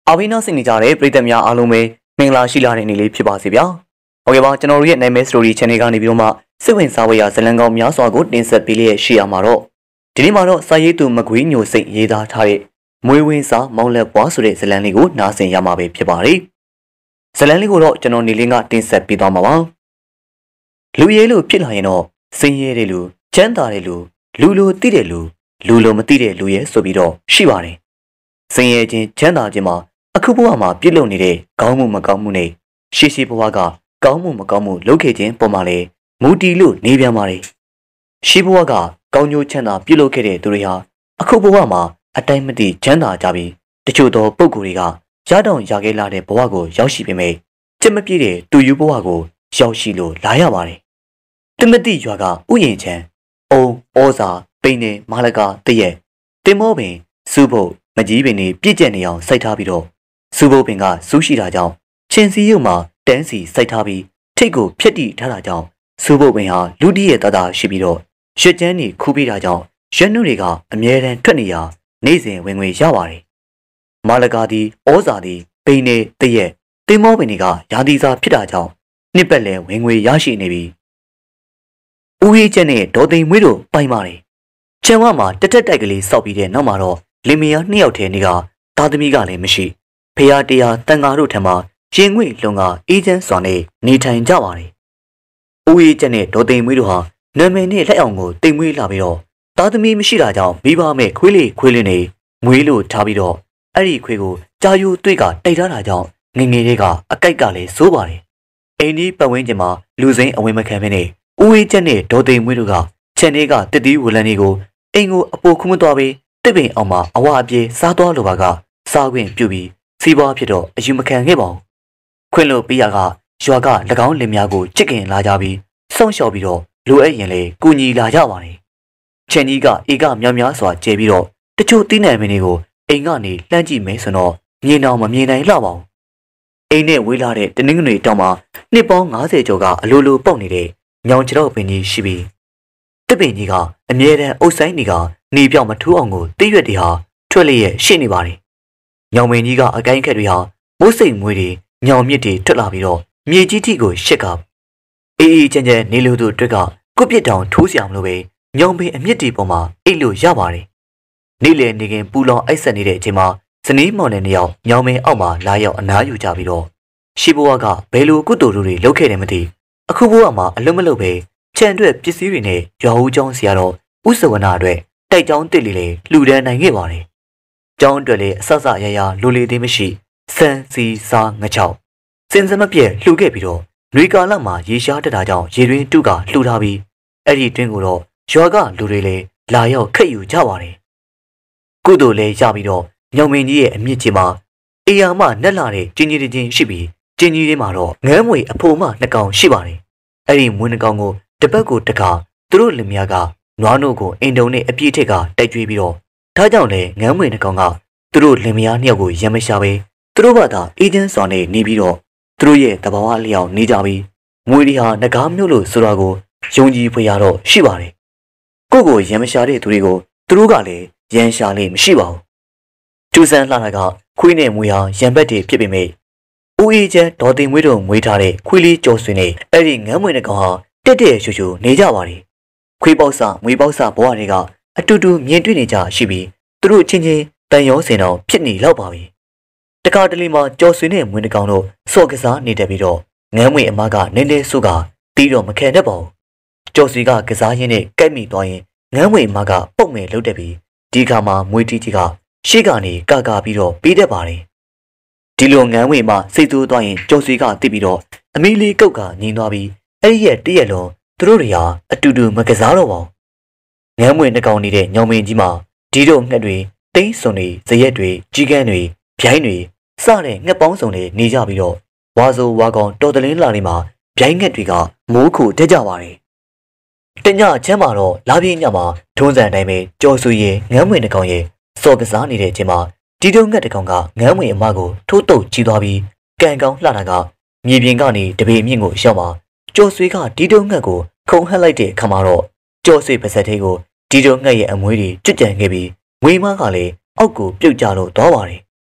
阿维纳斯尼家的普利特米亚阿鲁梅，明拉希拉的尼里皮巴西表。OK 吧，ကျွန်တော်တို့ရဲ့နာမည် story channel ကနေပြီးတော့မှစိတ်ဝင်စားဖို့ရဇလံကောင်းများစွာကိုတင်ဆက်ပေးလျက်ရှိရမှာတော့ဒီနေ့မှာတော့စာရေးသူမကွေးညိုစိတ်ရေးသားထားတဲ့မွေးဝင်းစာမောင်လက်ပွားဆိုတဲ့ဇလံလေးကိုနားဆင်ရမှာပဲဖြစ်ပါတယ်။ဇလံလေးကိုတော့ကျွန်တော်နေလင်းကတင်ဆက်ပေးသွားမှာပါ။လူရဲလို့ဖြစ်လာရင်တော့စင်ရဲတဲ့လူချမ်းသာတဲ့လူလူလိုသိတဲ့လူလူလိုမသိတဲ့လူရဲဆိုပြီးတော့ရှိပါတယ်။စင်ရဲခြင်းချမ်းသာခြင်းမှာအခုဘဝမှာပြည့်လုံနေတဲ့ကောင်းမှုမကောင်းမှုနဲ့ရှိရှိဘဝကကောင်းမှုမကောင်းမှုလုပ်ခဲ့ခြင်းပေါ်မှာလေမူတီလို့နေပြန်ပါလေရှိဘဝကကောင်းကျိုးချမ်းသာပြုလုပ်ခဲ့တဲ့သူတွေဟာအခုဘဝမှာအတိုင်းမသိချမ်းသာကြပြီးတချို့သောပုဂ္ဂိုလ်တွေကရတောင်ရခဲ့လာတဲ့ဘဝကိုရောက်ရှိပေမဲ့ကြက်မပြည့်တဲ့သူယူဘဝကိုရောက်ရှိလို့လာရပါတယ်တမတိရွာကဥယျာဉ်ချမ်းအုံဩဇာပိန်နေမာလကာတရက်တင်မောပင်စူးဖို့မကြီးပင်တွေပြည့်ကျက်နေအောင်စိုက်ထားပြီးတော့စူးဖို့ပင်ကစူးရှိတာကြောင့်ချင်းစီရုံမှာတန်းစီစိုက်ထားပြီးထိတ်ကိုဖျက်တီထားတာကြောင့်စူးဖို့ပင်ဟာလူတီရဲ့တသားရှိပြီးတော့ရွှေကျန်းကြီးခူးပေးတာကြောင့်ရွက်နှုတွေကအမြဲတမ်းထွက်နေရနေ့စဉ်ဝင်ငွေရပါတယ်မာလကာသည်ဩဇာသည်ပိန်နေတရက်တင်မောပင်တွေကရာသီစာဖြစ်တာကြောင့်နှစ်ပတ်လည်ဝင်ငွေရရှိနေပြီးဦးရေးချက်နဲ့ဒေါ်သိမ်မွေးတို့ပိုင်ပါတယ်ချန်ဝမှာတက်တက်တိုက်ကလေးစောက်ပြီးတဲ့နောက်မှာတော့လင်မယားနှစ်ယောက်ထဲနေကသားသမီးကလည်းမရှိဖះတရားတန်ဃာတို့ထံမှာရင်ငွေလုံကအေးချမ်းစွာနဲ့နေထိုင်ကြပါတယ်။ဦးရေးချက်နဲ့ဒေါ်သိမ်မွေးတို့ဟာနာမည်နဲ့လက်အောင်ကိုတိမ်မွေးလာပြီးတော့သားသမီးမရှိတာကြောင့်မိဘမဲ့ခွေးလေးနေမွေးလို့ထားပြီးတော့အဲ့ဒီခွေးကိုကြာယူတွေ့ကတိုက်ထားတာကြောင့်ငငယ်လေးကအကိုက်ကလည်းစိုးပါတယ်။အိမ်ဒီပတ်ဝန်းကျင်မှာလူစိမ်းအဝင်မခံမနဲ့ဦးရေးချက်နဲ့ဒေါ်သိမ်မွေးတို့ကခြံလေးကတစ်တီးဝလန်လေးကိုအိမ်ကိုအပိုခုမသွားပြီးတစ်ပင်အောင်မှာအဝအပြေးစားသွားလိုပါကစားခွင့်ပြုပြီးစီးပွားဖြစ်တော့အယူမခံခဲ့ပါဘူးခွင့်လို့ပြရကရွာက၎င်းလင်များကိုချစ်ခင်လာကြပြီးစောင့်ရှောက်ပြီးတော့လိုအပ်ရင်လေကူညီလာကြပါတယ်ချန်ကြီးကအေကမြောင်များစွာကျဲပြီးတော့တချို့တီးနယ်မင်းတွေကိုအိမ်ကနေလှမ်းကြည့်မယ်ဆိုတော့မြင်အောင်မမြင်နိုင်လောက်ပါဘူးအိမ်နဲ့ဝေးလာတဲ့တနင်္ဂနွေတောင်မှာနှစ်ပေါင်း90ကျော်ကအလိုလိုပေါက်နေတဲ့ညောင်ကြောက်ပင်ကြီးရှိပြီးတစ်ပင်ကြီးကအမြဲတမ်းအုပ်ဆိုင်နေကနေပြောင်မထိုးအောင်ကိုတိရွက်တွေဟာထွက်လျက်ရှိနေပါတယ်ညောင်မင်းကြီးကအကိုင်းခက်တွေဟာမိုးစိမ်မွေးတွေညောင်မြစ်တွေထွက်လာပြီးတော့မြေကြီးထိကိုရှစ်ကအေးချမ်းနေလို့တို့အတွက်ကကုတ်ပစ်တောင်ထိုးเสียမလို့ပဲညောင်ပင်အမြစ်တွေပေါ်မှာအိတ်လို့ရပါတယ်နေ့လည်နေခင်ပူလောင်အိုက်ဆက်နေတဲ့အချိန်မှာဇနီးမောင်နဲ့နှစ်ယောက်ညောင်ပင်အောက်မှာလာရောက်အနားယူကြပြီးတော့ရှိဘဝကဘယ်လိုကုတူတို့တွေလုပ်ခဲ့တယ်မသိအခုဘဝမှာအလုံးမလုံးပဲခြံအတွက်ပစ္စည်းတွေနဲ့ရွာဦးကျောင်းဆရာတော်ဥစဝနာအတွက်တိုက်ကျောင်းတစ်လေးလေးလှူဒန်းနိုင်ခဲ့ပါတယ်ကျောင်းအတွက်လည်းအဆအဆရရလိုလေသေးမရှိစံစီစားငချောက်စင်စမပြက်လှူခဲ့ပြီးတော့ຫນွေကာလမှာရေရှားတက်တာကြောင့်ရေတွင်းတုကလှူထားပြီးအဲ့ဒီတွင်းကိုတော့ရွာကလူတွေလည်းလာရောက်ခက်ယူကြပါတယ်ကုသိုလ်လည်းရပြီးတော့ညောင်မင်းကြီးရဲ့အမြင့်ကြီးမှာအေယာမနက်လာတဲ့ကျင်းကြီးချင်းရှိပြီးကျင်းကြီးထဲမှာတော့ငန်းမွေအဖိုးမနှစ်ကောင်ရှိပါတယ်အဲ့ဒီမွေးနှစ်ကောင်ကိုတပတ်ကိုတခါသူတို့လင်မယားကနွားနို့ကိုအိမ်တုံနဲ့အပြည့်ထက်ကတိုက်ကျွေးပြီးတော့ဒါကြောင့်လေငန်းမွေနှစ်ကောင်ကသူတို့လင်မယားနှစ်ယောက်ကိုရံမရှာပဲသူတို့ဘာသာအေဂျင့်စွာနဲ့နေပြီးတော့သူတို့ရဲ့တဘာဝလျောက်နေကြပြီးမွေတွေဟာငကားမျိုးလို့ဆိုတာကိုယုံကြည်ဖွယ်ရတော့ရှိပါတယ်ကိုရံမရှာတဲ့သူတွေကိုသူတို့ကလည်းရန်ရှာလေမရှိပါဘူးကျူဆန်းလှတာကခွေးနဲ့မွေဟာရံဘက်တွေဖြစ်ပေမဲ့ဦးအေးချမ်းဒေါ်တင်မွေးတို့မွေးထားတဲ့ခွေးလေးကြော်ဆွေနဲ့အဲ့ဒီငန်းမွေနှစ်ကောင်ဟာတက်တဲ့ရှူရှူနေကြပါတယ်ခွေးပေါက်စမွေပေါက်စဘဝတွေကအတူတူမြင်တွေ့နေကြရှိပြီးသူတို့ချင်းချင်းတန်ရောစင်တော်ဖြစ်နေလောက်ပါပြီတခါတလေမှာကြော်ဆွေနဲ့မွေးနှကောင်တို့စော့ကစားနေတယ်ပြီးတော့ငန်းမွေအမကနင်းလေးစုကတီးတော့မခံတတ်ပါဘူးကြော်ဆွေကကစားရင်းနဲ့ကြိုက်မိသွားရင်ငန်းမွေအမကပုတ်မယ်လှုပ်တက်ပြီးဒီခါမှာမွေတီကြီးကရှေ့ကနေကာပြီးတော့ပေးတတ်ပါတယ်ဒီလိုငန်းမွေအမစိတ်ဆိုးသွားရင်ကြော်ဆွေကတိပြီးတော့အမီလေးကုတ်ကငင်းသွားပြီးအဲ့ဒီရဲ့တရက်လုံးသူတို့တွေဟာအတူတူမကစားတော့ပါဘူးငန်းမွေနှကောင်နေတဲ့ညောင်မင်းကြီးမှာဒီတို့ငှက်တွေတိန်းစွန်တွေဇရက်တွေကြီးကန်းတွေဗျိုင်းတွေစတဲ့ငှက်ပေါင်းစုံတွေနေကြပြီးတော့ဝါဆိုဝါကောင်တော်တလင်းလာနေမှာဗျိုင်းငှက်တွေကမိုးခုတက်ကြပါတယ်တညချမ်းမှာတော့လာပြင်းညမှာထုံးစံအတိုင်းပဲကြော်ဆူရဲ့ငန်းမွေနှကောင်ရဲ့စော်ကစားနေတဲ့အချိန်မှာဒီတို့ငှက်တကောင်ကငန်းမွေအမကိုထိုးတုပ်ကြီးသွားပြီးကန်ကောင်လှတာကမြေပြင်ကနေတပေမြင့်ကိုရောက်မှာကြော်ဆွေကဒီတုံးငှက်ကိုခုံဟက်လိုက်တဲ့အခါမှာတော့ကြော်ဆွေပါဇက်သေးကိုဒီတုံးငှက်ရဲ့အမွေးတွေကျွတ်ကြံခဲ့ပြီးငွေမကလည်းအောက်ကိုပြုတ်ကျလို့သွားပါတယ်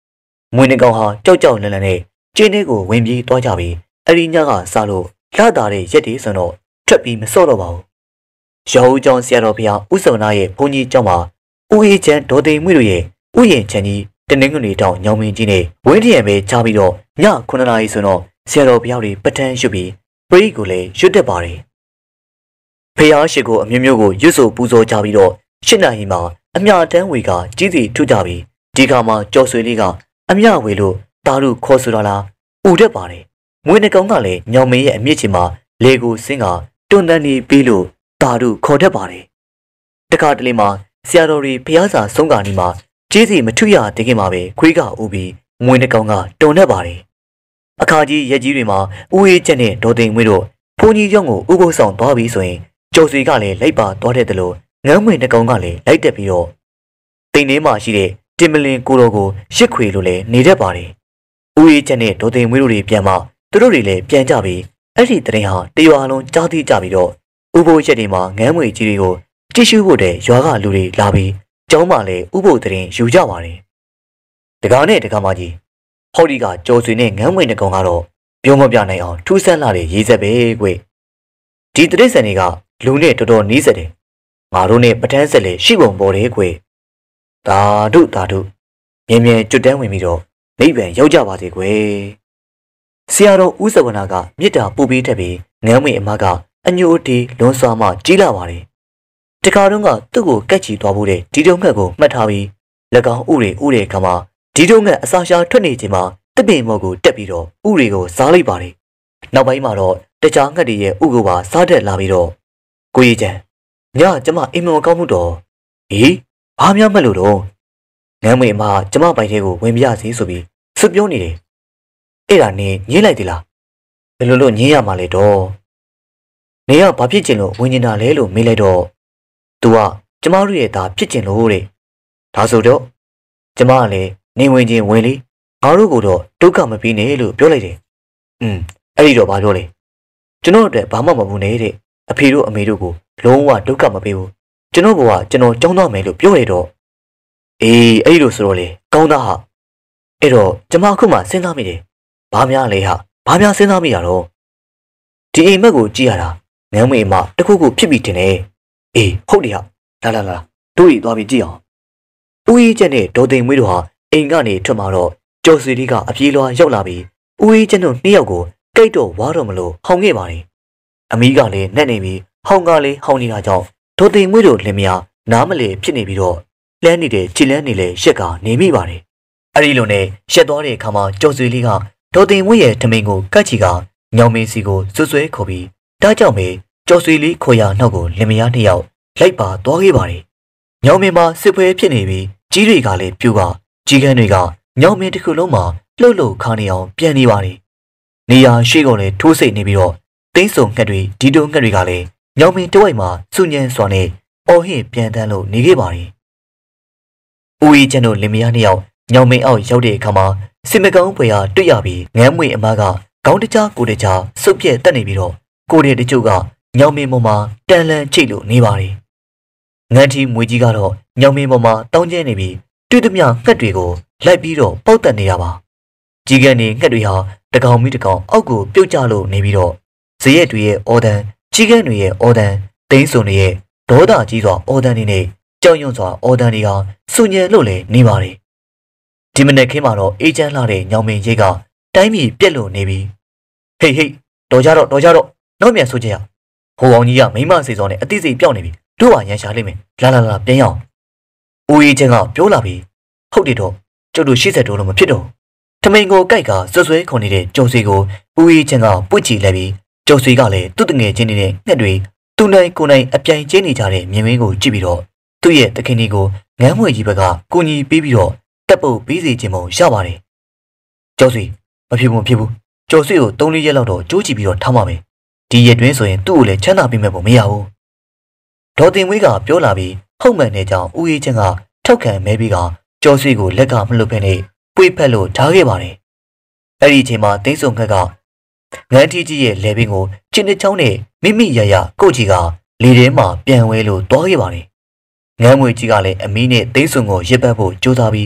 မွေးနှကောင်ဟာကြောက်ကြောက်လန့်လန့်နဲ့ကျင်းထဲကိုဝင်ပြေးသွားကြပြီးအရီညကစားလို့လာတာတဲ့ရက်တွေဆိုတော့ထွက်ပြီးမစော့တော့ပါဘူး။ရောဦးကျောင်းဆရာတော်ဘုရားဦးစောနာရဲ့ဘုန်းကြီးကျောင်းမှာဦးအေးချမ်းဒေါ်သိမ်မွေတို့ရဲ့ဥယျာဉ်ချမ်းကြီးတနင်္ဂနွေတောင်ညောင်မင်းကြီးနဲ့ဝင်းထရံပဲချပြီးတော့ည9 နာရီဆိုတော့ဆရာတော်ဘုရားတွေပဋ္ဌာန်းရွတ်ပြီးပရိကိုလည်းရွတ်တတ်ပါတယ်။ဖျားရှိကိုအမျိုးမျိုးကိုရွတ်ဆိုပူဇော်ကြပြီးတော့8 နာရီမှာအမြတန်းဝေကကြီးစီထုကြပြီးဒီခါမှာကြော်ဆွေလေးကအမြဝေလို့တာရုခေါ်ဆိုတာလားဥတတ်ပါတယ်။မွေးနှကောင်ကလည်းညောင်မင်းရဲ့အမြင့်ချင်မှာလေကိုစင်းကတွန်းတန်းနေပြီးလို့တာရုခေါ်တတ်ပါတယ်။တခါတလေမှာဆရာတော်တွေဖျားစာဆုံးကာနီမှာကြီးစီမထုရတကင်မှာပဲခွေးကဥပြီးမွေးနှကောင်ကတွန်းတတ်ပါတယ်။အခါကြီးရက်ကြီးတွေမှာဦးအေးချက်နဲ့ဒေါ်သိမ်မွေတို့ဘုန်းကြီးကျောင်းကိုဥပုသ်ဆောင်သွားပြီးဆိုရင်ကျော်ဆွေကလည်းလိုက်ပါသွားတဲ့တလို့ငန်းမွေနှကောင်ကလည်းလိုက်တက်ပြီးတော့တိမ်ထဲမှာရှိတဲ့တင်မလင်ကိုတော်ကိုရစ်ခွေလို့လည်းနေတတ်ပါတယ်။ဦးအေးချက်နဲ့ဒေါ်သိမ်မွေတို့တွေပြန်မှသူတို့တွေလည်းပြန်ကြပြီးအဲ့ဒီတရင်ဟာတရွာလုံးကြားသိကြပြီးတော့ဥပုသ်ရက်တွေမှာငန်းမွေကြီးတွေကိုတ िश ူးဖို့တဲ့ရွာကလူတွေလာပြီးကျောင်းမှာလည်းဥပုသ်တရင်ယူကြပါတယ်။တကားနဲ့တကားမကြီးဟော်ဒီကကျော်ဆွေနဲ့ငန်းမွေနှကောင်ကတော့ပြောမပြနိုင်အောင်ထူးဆန်းလာတဲ့ရေးဆက်ပဲကွ။ဒီတရိษံတွေကလူနဲ့တော်တော်နီးစက်တယ်။ငါတို့နဲ့ပဋ္ဌာန်းဆက်လည်းရှိပုံပေါ်တယ်ကွ။သာဓုမြင်ကျွတ်တန်းဝင်ပြီးတော့နိဗ္ဗာန်ရောက်ကြပါစေကွ။ဆရာတော်ဦးစဝနာကမေတ္တာပို့ပေးတတ်ပြီးငန်းမွေအမကအညိုအတီလွန်စွာမှကြီးလာပါတယ်။တခါတုန်းကသူ့ကိုကက်ချီသွားဖို့တဲ့ဒီတုံးငှက်ကိုမှတ်ထားပြီး၎င်းဥတဲ့ခါမှာဒီတုံးငှက်အစာရှာထွက်နေချိန်မှာတပင်မော်ကိုတက်ပြီးတော့ဥတွေကိုစားလိုက်ပါတယ်။နောက်ပိုင်းမှာတော့တခြားငှက်တွေရဲ့ဥကိုပါစားတတ်လာပြီးတော့ကိုကြီးချန်ညကျမအိမ်မကောင်းမှုတော့ဟေးဘာများမလို့တော့ငန်းမွေအမကျမပိုင်ထဲကိုဝင်ပြစီဆိုပြီးစွပြောနေတယ်။အဲ့ဒါနေညင်းလိုက်သလားဘယ်လိုလို့ညင်းရမှာလဲတော့နေကဘာဖြစ်ချင်လို့ဝင်နေတာလဲလို့မေးလိုက်တော့သူကကျမတို့ရဲ့သားဖြစ်ချင်လို့တဲ့ဒါဆိုတော့ကျမကလည်းနေဝင်ချင်းဝင်လေငါတို့ကတော့ဒုက္ခမပြီးနဲ့လို့ပြောလိုက်တယ်အဲ့ဒီတော့ဘာပြောလဲကျွန်တော်အတွက်ဘာမှမဘူးနဲ့တဲ့အဖေတို့အမေတို့ကိုလုံးဝဒုက္ခမပေးဘူးကျွန်တော်ဘဝကျွန်တော်ကြောင်းသွားမယ်လို့ပြောရတော့အေးအဲ့ဒီလိုဆိုတော့လေကောင်းသားဟာအဲ့တော့ကျမအခုမှစဉ်းစားမိတယ်ဘာများလဲဟာဘာများစဉ်းစားမိတာတော့ဒီအိမ်မက်ကိုကြည့်ရတာငန်းမေမတခုခုဖြစ်ပြီတင်တယ်အေးဟုတ်တယ်ဟာလာတို့ရီသွားပြီးကြည့်အောင်ဦးအေးချက်နဲ့ဒေါ်သိမ်မွေးတို့ဟာအိမ်ကနေထွက်มาတော့ကျော်ဆွေလေးကအပြေးလွှာရောက်လာပြီးဦးအေးချက်တို့နှစ်ယောက်ကိုကြိတ်တော့ဝါတော့မလို့ဟောင်ခဲ့ပါတယ်အမီးကလည်းနှက်နေပြီးဟောင်ကလည်းဟောင်နေတာကြောင့်ဒေါ်သိမ်မွေးတို့လင်မယားနားမလဲဖြစ်နေပြီးတော့လှမ်းနေတဲ့ခြေလန်းနေလဲရက်ကနေမိပါတယ်အဲ့ဒီလိုနဲ့ရက်သွားတဲ့အခါမှာကျော်ဆွေလေးကဒေါ်သိမ်မွေးရဲ့ထမင်းကိုကတ်ချီကညောင်မင်းစီကိုဆွဲခေါ်ပြီးတားကြောင့်ပဲကျော်ဆွေလေးခေါ်ရနောက်ကိုလင်မယားနှစ်ယောက်လိုက်ပါသွားခဲ့ပါတယ်ညောင်မင်းမှာစစ်ပွဲဖြစ်နေပြီးကြီးတွေကလည်းပြူကကြီးကန်းတွေကညောင်မင်းတစ်ခုလုံးမှာလှုပ်ခါနေအောင်ပြန်နေပါတယ်နေရာရှိကုန်လည်းထိုးစိတ်နေပြီးတော့သိန်းစုံငှက်တွေဒီတုံးငှက်တွေကလည်းညောင်မင်းတဝိုက်မှာစုညံစွာနဲ့အော်ဟစ်ပြန်တန်းလို့နေခဲ့ပါတယ်ဦးကြီးကျန်တို့လင်မယားနှစ်ယောက်ညောင်မင်းအောက်ရောက်တဲ့အခါမှာစစ်မကောင်းဖွယ်ဟာတွေ့ရပြီးငမ်းမွေအမကခေါင်းတကြားကိုတကြားစုပ်ပြက်တက်နေပြီးတော့ကိုတဲ့တချို့ကညောင်မင်းပေါ်မှာတန်လန်ချိတ်လို့နေပါတယ်ငန်းထီမွေကြီးကတော့ညောင်မင်းပေါ်မှာတောင်းကျဲနေပြီးတွေ့သမျှငှက်တွေကိုလိုက်ပြီးတော့ပေါက်တက်နေရပါကြီးကန်နေငှက်တွေဟာတကောင်မိတကောင်အောက်ကိုပြုတ်ကျလို့နေပြီးတော့ဇရက်တွေရဲ့အော်ဒန်ကြီးကန်တွေရဲ့အော်ဒန်သိန်းစုံတွေရဲ့ဒေါသကြီးစွာအော်ဒန်တွေနဲ့ကြောက်ရွံ့စွာအော်ဒန်တွေကစုညံလို့လည်းနေပါတယ်ဒီမနေ့ခင်းမှာတော့အေးချမ်းလာတဲ့ညောင်မင်းရိတ်ကတိုင်းပြည်ပြက်လို့နေပြီးဟေးတော်ကြတော့နောက်မြန်ဆိုကြရဟိုအောင်ကြီးကမိမစေစောနဲ့အတိစိတ်ပြောင်းနေပြီတို့ပါရန်ရှာလိမ့်မယ်လာပြန်ရအောင်ဦးအေးချမ်းကပြောလာပြီးဟုတ်တယ်တော့ကျုပ်တို့80တိုးလို့မဖြစ်တော့ထမိန်ကိုကြိုက်ကဆွဲခုန်နေတဲ့ကျုံဆွေကိုဦးအေးချမ်းကပွင့်ချီလိုက်ပြီးကျုံဆွေကလည်းသူ့တငယ်ချင်းနေတဲ့ငှက်တွေသူ့နိုင်ကိုယ်နိုင်အပြိုင်ကျင်းနေကြတဲ့မြင်မင်းကိုကြည့်ပြီးတော့သူ့ရဲ့တခင်ကြီးကိုငန်းမွေကြီးဘက်ကကိုညီပေးပြီးတော့တက်ပုတ်ပြီးစီခြင်းမုံရပါတယ်ကျုံဆွေမဖြစ်ဘူးကျုံဆွေကို3-4ရက်လောက်တော့ကြိုးကြည့်ပြီးတော့ထားမှာပဲဒီရက်တွင်းဆိုရင်သူ့ကိုလည်းချမ်းသာပေးမယ်ပုံမရဘူးဒေါ်တင်ဝေးကပြောလာပြီးဟုတ်မှန်တဲ့ကြောင့်ဦးအေးချမ်းကထောက်ခံမဲပြီးကကျော်ဆွေကိုလက်ကမလွတ်ဖက်နဲ့ပွေဖက်လို့ထားခဲ့ပါတယ်အဲ့ဒီအချိန်မှာသိန်းစုံခက်ကငန်းထီကြီးရဲ့လေပင်ကိုကျင်းတစ်ချောင်းနဲ့မိရကိုကြီးကလေထဲမှာပြန်ဝဲလို့တွားခဲ့ပါတယ်ငန်းမွေကြီးကလည်းအမီးနဲ့သိန်းစုံကိုရစ်ပတ်ဖို့ကြိုးစားပြီး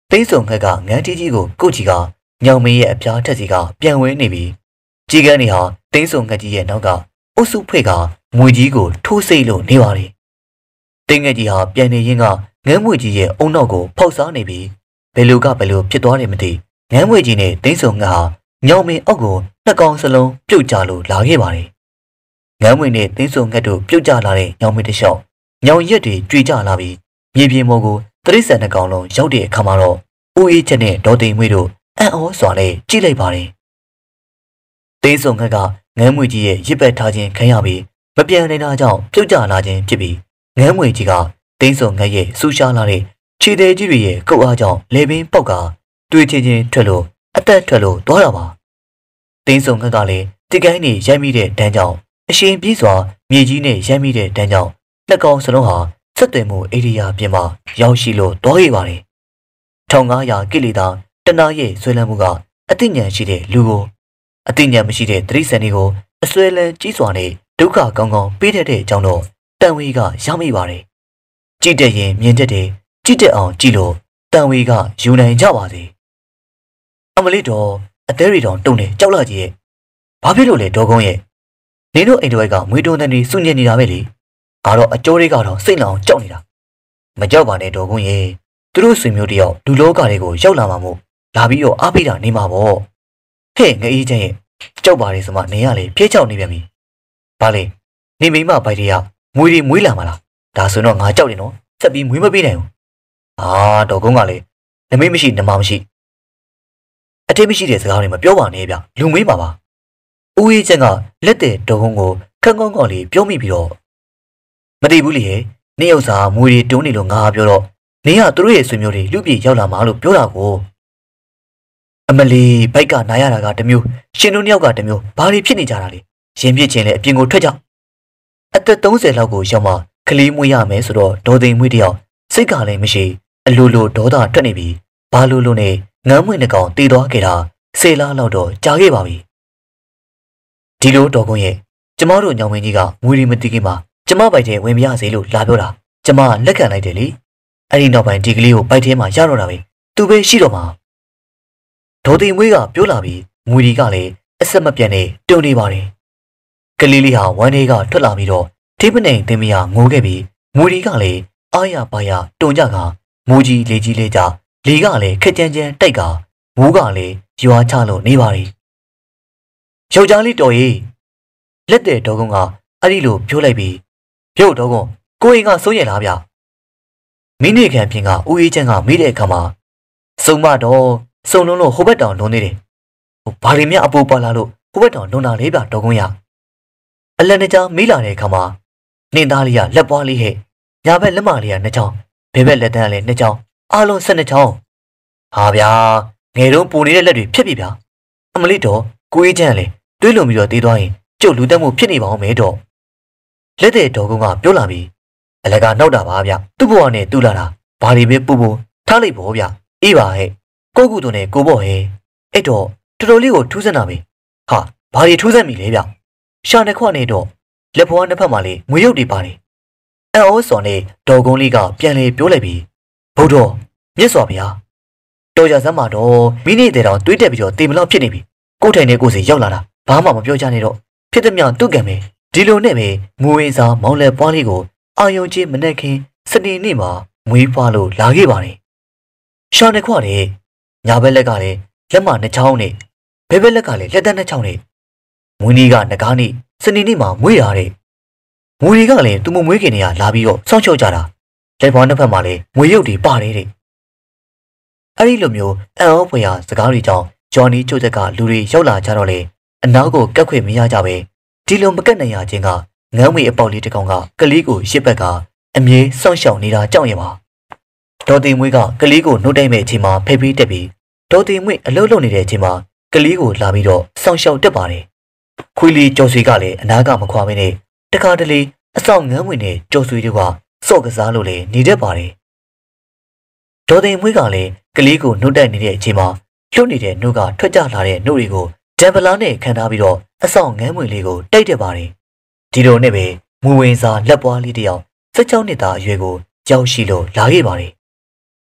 သိန်းစုံငှက်ကငန်းတီးကြီးကိုကုတ်ကြီးကညောင်မင်းရဲ့အပြားထက်စီကပြန်ဝဲနေပြီးကြီးကန်းနေဟာသိန်းစုံငှက်ကြီးရဲ့နောက်ကအုပ်စုဖွဲ့ကမွေကြီးကိုထိုးစိတ်လို့နေပါတယ်။သိန်းငှက်ကြီးဟာပြန်နေရင်းကငန်းမွေကြီးရဲ့အုံနောက်ကိုဖောက်စားနေပြီးဘယ်လိုဖြစ်သွားတယ်မသိငန်းမွေကြီးနဲ့သိန်းစုံငှက်ဟာညောင်မင်းအောက်ကိုနှစ်ကောင်စလုံးပြုတ်ကျလို့လာခဲ့ပါတယ်။ငန်းမွေနဲ့သိန်းစုံငှက်တို့ပြုတ်ကျလာတဲ့ညောင်မင်းတစ်လျှောက်ညောင်ရက်တွေကြွေကျလာပြီးမြေပြင်ပေါ်ကိုတရိษံနှစ်ကောင်လုံးရောက်တဲ့အခါမှာတော့ဦးအေးချက်နဲ့ဒေါ်သိမ်မွေတို့အံ့ဩစွာနဲ့ကြည့်လိုက်ပါတယ်။သိန်းစုံငှက်ကငန်းမွေကြီးရဲ့ရစ်ပတ်ထားခြင်းခံရပြီးမပြန်နိုင်တာကြောင့်ပြုတ်ကျလာခြင်းဖြစ်ပြီးငန်းမွေကြီးကသိန်းစုံငှက်ရဲ့ဆူရှားလာတဲ့ခြေသေးကြီးတွေရဲ့ကုတ်အားကြောင့်လေပင်ပေါက်ကတွေးချင်းထွက်လို့အသက်ထွက်လို့သွားတာပါ။သိန်းစုံငှက်ကလည်းတိကိုင်းနေရိုက်မိတဲ့တန်းကြောင့်အရှင်ပြေးစွာမြေကြီးနဲ့ရိုက်မိတဲ့တန်းကြောင့်လက်ကောင်စလုံးဟာဆက်သွယ်မှုဧရိယာပြင်မှာရောက်ရှိလို့သွားခဲ့ပါတယ်။1500ကိလေသာတနာရဲ့ဆွဲလန်းမှုကအသိဉာဏ်ရှိတဲ့လူကိုအသိဉာဏ်မရှိတဲ့တိရစ္ဆာန်တွေကိုအဆွဲလန်းကြီးစွာနဲ့ဒုက္ခကောင်းကောင်းပေးတတ်တဲ့အကြောင်းတော့တန်ဝေကရမိပါတယ်။ကြည့်တဲ့ရင်မြင်တတ်တယ်ကြည့်တဲ့အောင်ကြည့်လို့တန်ဝေကယူနိုင်ကြပါစေ။အမလေးတော်အသေးရီတော်တုံနေကြောက်လာကြီးရဲ့ဘာဖြစ်လို့လဲဒေါ်ကုန်းရဲ့နင်တို့အိမ်တော်ကမွေးတုံးတဲ့နေစုညင်နေတာပဲလေငါတော့အကျိုးတွေကတော့စိတ်လောင်ကြောက်နေတာမကြောက်ပါနဲ့ဒေါ်ကုန်းရဲ့သူတို့ဆွေမျိုးတယောက်လူလောကတွေကိုရောက်လာမှာမို့လာပြီးတော့အားပေးတာနေမှာပေါ့ဟဲ့ငအေးချင်းရဲ့ကြောက်ပါတယ်ဆိုမှနေရလေဖျဲချောက်နေပြန်ပြီဘာလဲနေမိမဘိုက်တွေကမွေးတွေမွေးလာမှာလားဒါဆိုတော့ငါကြောက်တယ်နော်ဆက်ပြီးမွေးမပေးနိုင်ဘူးဒေါ်ကုန်းကလည်းနမိတ်မရှိနမမရှိအတိတ်မရှိတဲ့စကားတွေမပြောပါနဲ့ဗျလူမွေးပါပါဦးအေးချင်းကလက်တဲ့ဒေါ်ကုန်းကိုခက်ကောင်းကောင်းလေးပြောမိပြီးတော့မသိဘူးလေနေဥစ္စာမွေတွေတုံးနေလို့ငါပြောတော့နေကသူတို့ရဲ့ဆွေမျိုးတွေလူပြေရောက်လာမှာလို့ပြောတာကိုအမလီဘိုက်ကနားရတာကတမျိုးရှင်တို့နှစ်ယောက်ကတမျိုးဘာတွေဖြစ်နေကြတာလဲရင်ပြစ်ချင်းလည်းအပြင်ကိုထွက်ကြအသက်30လောက်ကိုရောက်မှကလေးမွေးရမယ်ဆိုတော့ဒေါ်သိမ်မွေးတယောက်စိတ်ကလည်းမရှိအလိုလိုဒေါသထွက်နေပြီဘာလို့လို့နဲ့ငန်းမွေးနှကောင်တည်သွားခဲ့တာ10လလောက်တော့ကြာခဲ့ပါပြီဒီလိုဒေါ်ကုန်းရဲ့ကျမတို့ညောင်မင်းကြီးကမွေတွေမတည်ခင်မှာကျမပိုက်ထဲဝင်မရစေလို့လာပြောတာကျမလက်ခံလိုက်တယ်လေအဲ့ဒီနောက်ပိုင်းဒီကလေးကိုပိုက်ထဲမှာရတော့တာပဲသူပဲရှိတော့မှာဒေါ်သိမ်မွေးကပြောလာပြီးမွေတွေကလည်းအဆက်မပြတ်နဲ့တုံနေပါတယ်ကလေးလေးဟာဝမ်းထဲကထွက်လာပြီးတော့ထိပနေသင်မရငိုခဲ့ပြီးမွေတွေကလည်းအားရပါရတုံကြကမိုးကြီးလေကြီးလေးကြလေကလည်းခက်ကြမ်းကြမ်းတိုက်ကမိုးကလည်းရွာချလို့နေပါတယ်ယောက်ျားလေးတော်ရေးလက်တဲ့ဒေါ်ကုန်းကအဲ့ဒီလိုပြောလိုက်ပြီးပြုတ်ဒေါ်ကုန်းကိုအိမ်ကစိုးရင်လားဗျမိနစ်ခန့်ပြင်ကဦးအေးချမ်းကမိတဲ့အခါမှာစုံမတော့စုံလုံးလို့ဟိုဘက်တောင်လွန်နေတယ်ဘာတွေများအပူပါလာလို့ဟိုဘက်တောင်လွန်တာလေးဗျဒေါ်ကုန်းရအလန်တကြားမိလာတဲ့အခါမှာနှင်းသားလေးကလက်ပွားလေးဟဲ့ညာဘက်လက်မလေးက2ချောင်းဘဲဘက်လက်တန်းကလည်း2ချောင်းအားလုံး12ချောင်းဟာဗျာငယ်တုန်းပူနေတဲ့လက်တွေဖြစ်ပြီဗျာအမလေးတော့ကိုအေးချမ်းလည်းတွေးလုံပြီးတော့တေးသွားရင်ကျုပ်လူတက်မှုဖြစ်နေပါအောင်မဲတော့လက်တဲ့ဒေါ်ကုန်းကပြောလာပြီးအလကနောက်တာပါဗျသူ့ဘဝနဲ့တူလာတာဘာတွေပဲပူပူထားလိုက်ပေါ့ဗျအေးပါဟဲ့ကိုကူတုံနဲ့ကိုဘော့ဟဲ့အဲ့တော့တော်တော်လေးကိုထူးဆန်းတာပဲဟာဘာတွေထူးဆန်းပြီလဲဗျရှာနေခွနဲ့တော့လက်ဘွားနှစ်ဖက်မှာလေငွေရုပ်တွေပါတယ်အန်အိုးစော်နဲ့ဒေါ်ကုန်းလေးကပြန်လေပြောလိုက်ပြီးဘုဒ္ဓမြတ်စွာဘုရားတော်ကြစမ်းမှာတော့မိနစ်တည်းတော့တွေးတက်ပြီးတော့တေမလောက်ဖြစ်နေပြီကိုထိုင်နဲ့ကိုစီရောက်လာတာဘာမှမပြောကြနဲ့တော့ဖြစ်သည်မြောင်တုတ်ကံပဲဒီလိုနဲ့ပဲငွေဝင်စားမောင်လက်ပွားလေးကိုအာယုံချင်းမနဲ့ခင်စနေနေ့မှာမွေးဖွားလို့လာခဲ့ပါတယ်ရှာနေခွနဲ့ညာဘက်လက်ကလည်းလက်မ2ချောင်းနဲ့ဘဲဘက်လက်ကလည်းလက်သက်2ချောင်းနဲ့မွေးနေ့ကငကားနေ့စနေနေ့မှာမွေးရတဲ့မွေတွေကလည်းသူမမွေးခင်တည်းကလာပြီးတော့စောင့်ရှောက်ကြတာလက်ဘွားနှစ်ဖက်မှာလည်းငွေရုပ်တွေပါတယ်တဲ့အဲ့ဒီလိုမျိုးအန်အောဖွေရစကားတွေကြောင့်ဂျော်နီချိုချက်ကလူတွေရောက်လာကြတော့လေအနောက်ကိုကက်ခွေမရကြပဲဒီလိုမကက်နိုင်ရခြင်းကငန်းဝေအပေါက်လေးတစ်ကောင်ကကလေးကိုရစ်ဘက်ကအမြဲစောင့်ရှောက်နေတာကြောက်ရပါဒေါ်တင်မွေးကကလေးကိုနှုတ်တိုက်မဲ့အချိန်မှာဖိတ်ပြီးတက်ပြီးဒေါ်တင်မွေးအလုပ်လုပ်နေတဲ့အချိန်မှာကလေးကိုလာပြီးတော့စောင့်ရှောက်တက်ပါတယ်ခွေးလီကျော်ဆွေကလည်းအနာကမခွာမင်းနဲ့တခါတလေအဆောင်ငန်းဝင်နဲ့ကျော်ဆွေတို့ကစော့ကစားလို့လည်းနေတတ်ပါတယ်ဒေါ်တင်မွေးကလည်းကလေးကိုနှုတ်တိုက်နေတဲ့အချိန်မှာလှုပ်နေတဲ့နှုတ်ကထွက်ကြလာတဲ့နှုတ်တွေကိုဂျမ်ပလာနဲ့ခံထားပြီးတော့အဆောင်ငန်းဝင်လေးကိုတိုက်တက်ပါတယ်ဒီလိုနဲ့ပဲမူဝင်စာလက်ပွားလေးတယောက်16နှစ်သားအရွယ်ကိုကြောက်ရှိလို့လာခဲ့ပါတယ်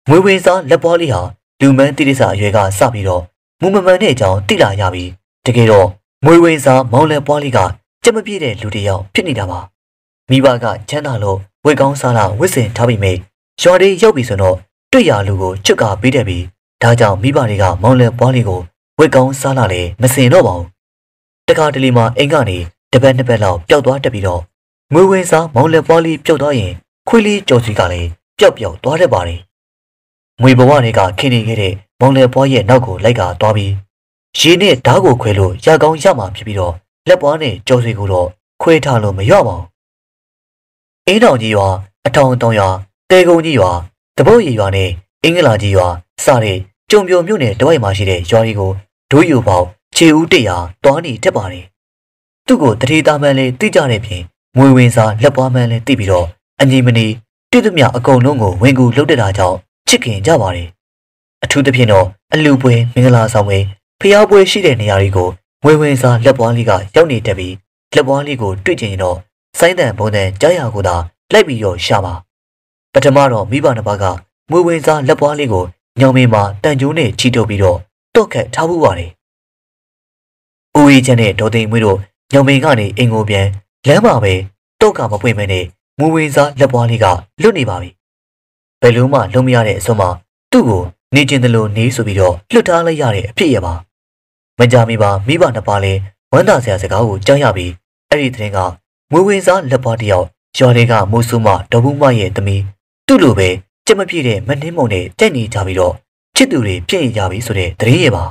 မွေးဝင်းစားလက်ပွားလေးဟာလူမန်းတိရစ္ဆာအရွယ်ကစပြီးတော့မူမမှန်တဲ့အကြောင်းသိလာရပြီးတကယ်တော့မွေးဝင်းစားမောင်လက်ပွားလေးကကြက်မပြည့်တဲ့လူတစ်ယောက်ဖြစ်နေတာပါမိဘကချမ်းသာလို့ဝေကောင်းစားလာဝစ်စင်ထားပြီးမိရွာလေးရောက်ပြီဆိုတော့တွေ့ရလူကိုချွတ်ကပေးတယ်ပြီးဒါကြောင့်မိဘတွေကမောင်လက်ပွားလေးကိုဝေကောင်းစားလာလေမစင်တော့ပါဘူးတခါတလေမှာအိမ်ကနေတပတ်နှစ်ပတ်လောက်ပျောက်သွားတတ်ပြီးတော့မွေးဝင်းစားမောင်လက်ပွားလေးပျောက်သွားရင်ခွေးလေးကြော်စီကလည်းပျောက်သွားတတ်ပါတယ်ငွေဘဝတွေကခင်းနေခဲ့တဲ့မောင်လက်ပွားရဲ့နောက်ကိုလိုက်ကသွားပြီးရေနဲ့ဓာတ်ကိုခွဲလို့ရကောင်းရမှာဖြစ်ပြီးတော့လက်ပွားနဲ့ကြော်စီကိုတော့ခွဲထားလို့မရပါဘူးအင်းတောင်ကြီးရွာအထောင်တောင်ရွာတဲကုန်းကြီးရွာတပုတ်ရီရွာနဲ့အင်္ဂလာကြီးရွာစတဲ့ကြုံပြိုမြို့နယ်တဝိုက်မှာရှိတဲ့ရွာတွေကိုဒိုးယူပေါက်ခြေဦးတရာတွားနေတတ်ပါတယ်သူ့ကိုတတိသားမှန်းလေးသိကြတဲ့ပြင်မွေဝင်စားလက်ပွားမှန်းလေးသိပြီးတော့အညီမနီတွေ့သမျှအကုန်လုံးကိုဝင်ကူလှုပ်တက်တာကြောင့်ချစ်ခင်ကြပါတယ်အထူးသဖြင့်တော့အလူပွဲမင်္ဂလာဆောင်ပွဲဖျားပွဲရှိတဲ့နေရာတွေကိုမွေဝင်စားလက်ပွားလေးကရောက်နေတတ်ပြီးလက်ပွားလေးကိုတွေ့ကျင်ရင်တော့စိုင်းတန်ဘုံတန်ကြားရကိုသာလိုက်ပြီးတော့ရှာပါပထမတော့မိဘနှစ်ပါးကမွေဝင်စားလက်ပွားလေးကိုညောင်မင်းမှာတန်ကြိုးနဲ့ချီတုပ်ပြီးတော့တော့ခတ်ထားဖို့ပါတယ်။ဦးဝေးချန်နဲ့ဒေါ်သိန်းမွေးတို့ညောင်မင်းကနေအိမ်ကိုပြန်လမ်းမှာပဲတော့ကမပွင့်မနဲ့မွေဝင်စားလက်ပွားလေးကလွတ်နေပါပြီ။ဘယ်လုံးမှလုံးမရတဲ့အစွန်းမှာသူ့ကိုနေကျင်တယ်လို့နေဆိုပြီးတော့လွတ်ထားလိုက်ရတဲ့အဖြစ်ရပါ။မကြမီပါမိဘနှစ်ပါးလည်းဝမ်းသာစရာစကားကိုကြားရပြီးအဲ့ဒီသတင်းကမွေဝင်စားလက်ပွားတစ်ယောက်ရွာတွေကမိုးဆူမဒေါ်ဘူးမရဲ့သမီးသူ့လိုပဲကြက်မပြည့်တဲ့မနှင်းမုံနဲ့တက်နေကြပြီးတော့ချစ်သူတွေပြည့်ရပြီဆိုတဲ့သတင်းရပါ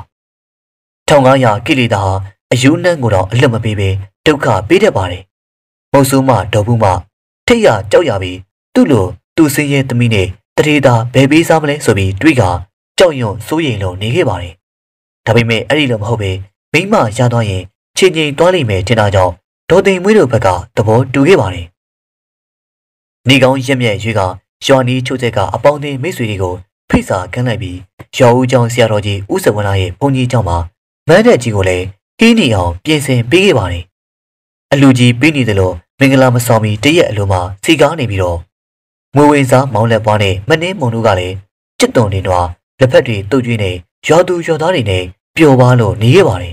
1500ကိလေသာဟာအယူနှံကိုတော့အလွတ်မပေးပဲဒုက္ခပေးတတ်ပါတယ်မိုးဆူမဒေါ်ဘူးမထိတ်ရကြောက်ရပြီးသူ့လိုသူ့စင်းရဲ့သမီးနဲ့တရေသာဘယ်ပေးစားမလဲဆိုပြီးတွေးကကြောက်ရွံ့စိုးရိမ်လို့နေခဲ့ပါတယ်ဒါပေမဲ့အဲ့ဒီလိုမဟုတ်ပဲမိမရသွားရင်ချင်းချင်းတွားလိမ့်မယ်ထင်တာကြောင့်ဒေါ်သိမ်မွေးတို့ဘက်ကသဘောတူခဲ့ပါတယ်နေကောင်းရက်မြက်ရွေးကရွာနီးချိုးချက်ကအပေါင်းအသင်းမိတ်ဆွေတွေကိုဖိတ်စာကမ်းလိုက်ပြီးရွာဦးကျောင်းဆရာတော်ကြီးဦးစဝနာရဲ့ဘုန်းကြီးကျောင်းမှာမန်းတဲ့ကြီးကိုလည်းဟင်းနေအောင်ပြင်ဆင်ပေးခဲ့ပါတယ်အလူကြီးပေးနေတယ်လို့မင်္ဂလာမဆောင်မီတရက်အလိုမှာစီကားနေပြီးတော့မွေဝင်စားမောင်းလက်ပွားနဲ့မနှင်းမုံတို့ကလည်းจิตတုံနေတော့လက်ဖက်တွေတုတ်ကျွေးနေရွာသူရွာသားတွေနဲ့ပျော်ပါလို့နေခဲ့ပါတယ်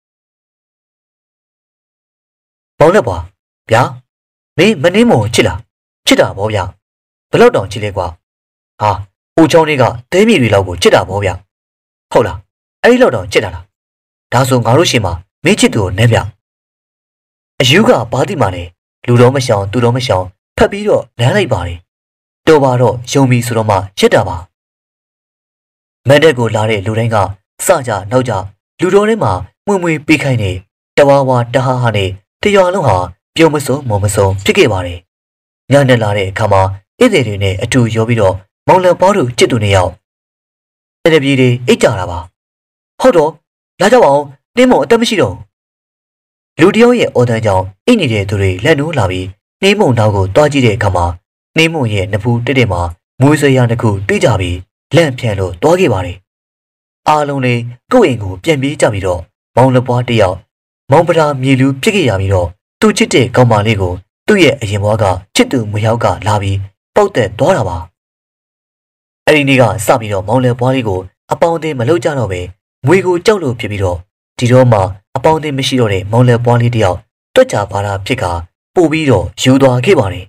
မောင်းလက်ပွားဗျာမင်းမနှင်းမုံချစ်လားချစ်တာဗောဗျဘလောက်တောင်ချစ်လဲကွာဟာအိုချောင်းလေးကတဲမြေတွေလောက်ကိုချစ်တာဗောဗျဟုတ်လားအဲ့ဒီလောက်တောင်ချစ်တာလားဒါဆိုငါတို့ရှင်မှာမင်းချစ်သူကိုနဲဗျအယူကဘာတိမှလဲလူတော်မရှောင်သူတော်မရှောင်ဖတ်ပြီးတော့လမ်းလိုက်ပါတယ်တော်ပါတော့ယုံပြီဆိုတော့မှချစ်တာပါမက်တက်ကိုလာတဲ့လူတိုင်းကစကြနောက်ကြလူတော်ထဲမှာမွေမွေပေးခိုင်းနေတဝါဝါတဟားဟာနဲ့တရွာလုံးဟာပြုံမစုံမော်မစုံဖြစ်ခဲ့ပါတယ်ညနေလာတဲ့အခါမှာဧည့်သည်တွေနဲ့အတူရောပြီးတော့မောင်လန်ပွားတို့จิตသူနှစ်ယောက်တပြေးတွေအိတ်ကြတာပါဟုတ်တော့လာကြပါအောင်နှင်းမုံအသက်မရှိတော့လူတယောက်ရဲ့အော်တန်းကြောင့်အိတ်နေတဲ့သူတွေလက်နိုးလာပြီးနှင်းမုံနောက်ကိုတွားကြည့်တဲ့အခါမှာနှင်းမုံရဲ့နဖူးတက်တက်မှာမွေးဆွေရတစ်ခုတွေ့ကြပြီးလန့်ဖြန့်လို့တွားခဲ့ပါတယ်အားလုံးလေးကိုယ့်အိမ်ကိုပြန်ပြေးကြပြီးတော့မောင်လပွားတယောက်မောင်ပဒါမြေလူဖြစ်ခဲ့ရပြီးတော့သူချစ်တဲ့ကောင်မလေးကိုသူ့ရဲ့အရင်ဘွားကချစ်သူမယောက်ကလာပြီးပေါက်သက်သွားတာပါအဲ့ဒီနေ့ကစပြီးတော့မောင်လပွားလေးကိုအပေါင်းအသင်းမလုပ်ကြတော့ပဲငွေကိုကြောက်လို့ဖြစ်ပြီးတော့ဒီတော့မှအပေါင်းအသင်းမရှိတော့တဲ့မောင်လပွားလေးတယောက်တွက်ကြပါတာဖြစ်ကပို့ပြီးတော့ယူသွားခဲ့ပါတယ်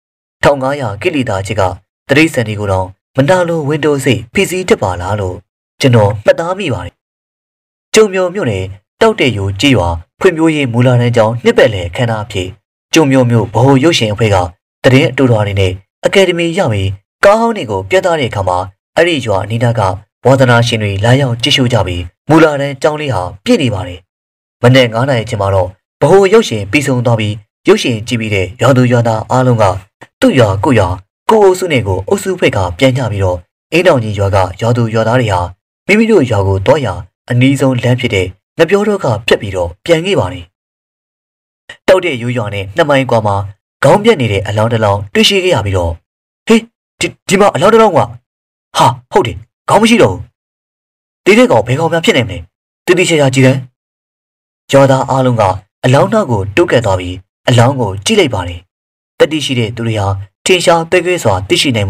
1500ကိလီတာချစ်ကတရိတ်စံဒီကိုတော့မနာလိုဝင်းတိုးစိတ်ဖိစီးတက်ပါလားလို့ကျွန်တော်မှတ်သားမိပါတယ်ကျုံမျိုးမြို့နယ်တောက်တဲ့ယူကြေးရွာဖွံ့ဖြိုးရေးမူလာတန်းကျောင်းနှစ်ပတ်လည်ခန်းသားအဖြစ်ကျုံမျိုးမြို့ဗဟိုရုပ်ရှင်အဖွဲ့ကတရင်အတူတော်နေနဲ့အကယ်ဒမီရပြီးကားဟောင်းတွေကိုပြသတဲ့အခါမှာအဲ့ဒီရွာအနီးနားကဝါသနာရှင်တွေလာရောက်ကြည့်ရှုကြပြီးမူလာတန်းကျောင်းလေးဟာပြည့်နေပါတယ်မနေ့9 နာရီချိန်မှာတော့ဗဟိုရုပ်ရှင်ပြီးဆုံးသွားပြီးရုပ်ရှင်ကြည့်ပြီးတဲ့ရွာသူရွာသားအားလုံးကသူ့ရွာကိုရွာကိုအုပ်စုနဲ့ကိုအုပ်စုဖိတ်ကပြန်ကြပြီးတော့အင်းတောင်ကြီးရွာကရွာသူရွာသားတွေဟာမိမိတို့ရွာကိုတော့ရအနီးဆုံးလမ်းဖြစ်တဲ့ငပြောတော့ကပြက်ပြီးတော့ပြန်ခဲ့ပါတယ်တောက်တဲ့ရိုးရွာနဲ့2 မိုင်กว่าမှာခေါင်းပြက်နေတဲ့အလောင်းတစ်လောင်းတွေ့ရှိခဲ့ရပြီးတော့ဟေးဒီမှာအလောင်းတစ်လောင်းကဟာဟုတ်တယ်ခေါင်းမရှိတော့ဘူးတေးတဲ့ကောင်ဘယ်ကောင်မှဖြစ်နေမလဲတိတိကျကျကြည့်တယ်ကျော်သားအားလုံးကအလောင်းနောက်ကိုတုတ်ကက်သွားပြီးအလောင်းကိုကြည့်လိုက်ပါတယ်တတိရှိတဲ့သူတွေဟာထင်ရှားတဲခဲစွာသိရှိနိုင်မှု